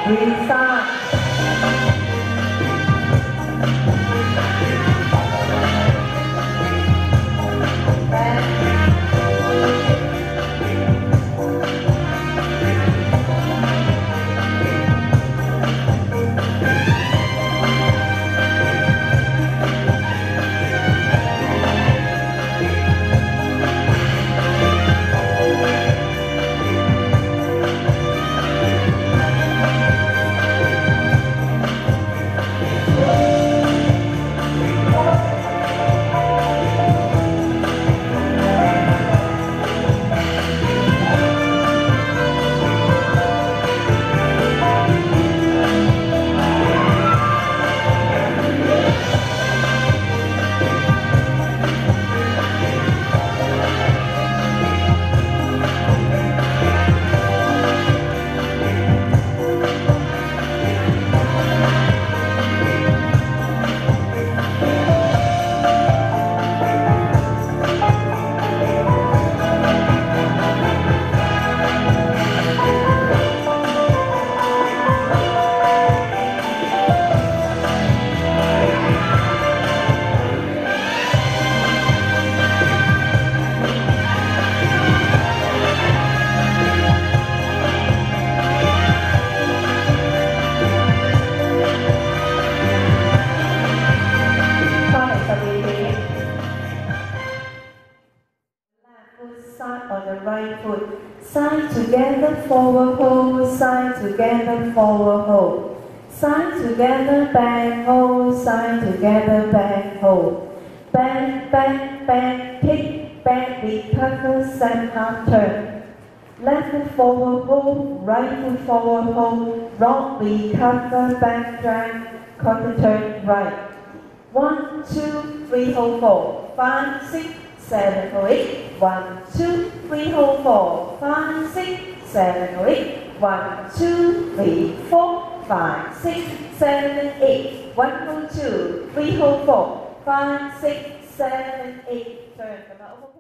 restart. Side on the right foot, side together, forward hold, side together, forward hold, side together, back hold, side together, back hold, back, back, back, kick, back, recover, set half turn, left foot forward hold, right foot forward hold, rock, recover, back drag, quarter turn, right, 1, 2, 3, hold 4, 5, 6, 7, 8, 1, 2, 3, hold 4, 5, 6, 7, 8, 1, 2, 3, 4, 5, 6, 7, 8, 1, hold 2, 3, hold 4, 5, 6, 7, 8, turn.